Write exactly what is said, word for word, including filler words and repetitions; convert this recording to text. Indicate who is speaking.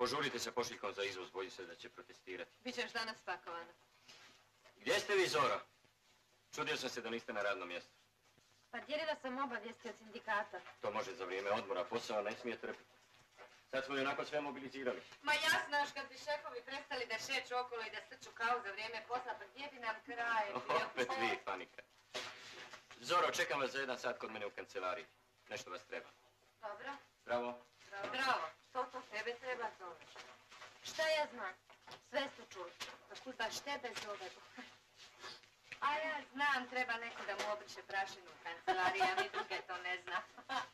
Speaker 1: Požurite sa pošiljkom za izvoz, boji se da će protestirati.
Speaker 2: Bićeš danas spakovana.
Speaker 1: Gdje ste vi, Zoro? Čudio sam se da niste na radnom mjestu.
Speaker 2: Pa dijelila sam obavijesti od sindikata.
Speaker 1: To može za vrijeme odmora, posao ne smije trpiti. Sad smo onako sve mobilizirali.
Speaker 2: Ma jasno, još kad bi šefovi prestali da šeću okolo i da strču kavu za vrijeme posla, pa gdje bi nam kraj?
Speaker 1: Opet vi, Fanika. Zoro, čekam vas za jedan sat kod mene u kancelariji. Nešto vas treba.
Speaker 2: Dobro.
Speaker 1: Bravo.
Speaker 2: Bravo. Bravo. To to tebe treba zove. Šta ja znam? Sve ste čuli. Pa kud baš tebe zove? A ja znam, treba neko da mu obriše prašinu u kancelariji, a mi druge to ne zna.